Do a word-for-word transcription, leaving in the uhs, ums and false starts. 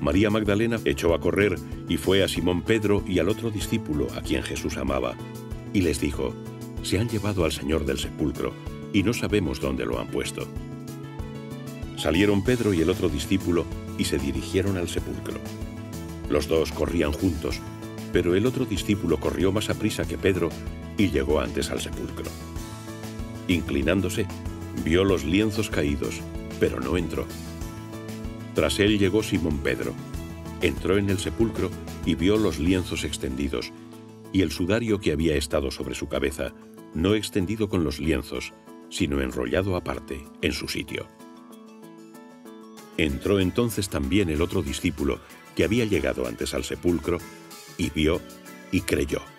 María Magdalena echó a correr y fue a Simón Pedro y al otro discípulo a quien Jesús amaba, y les dijo: «Se han llevado al Señor del sepulcro, y no sabemos dónde lo han puesto». Salieron Pedro y el otro discípulo y se dirigieron al sepulcro. Los dos corrían juntos, pero el otro discípulo corrió más aprisa que Pedro y llegó antes al sepulcro. Inclinándose, vio los lienzos caídos, pero no entró. Tras él llegó Simón Pedro. Entró en el sepulcro y vio los lienzos extendidos, y el sudario que había estado sobre su cabeza, no extendido con los lienzos, sino enrollado aparte, en su sitio. Entró entonces también el otro discípulo, que había llegado antes al sepulcro, y vio y creyó.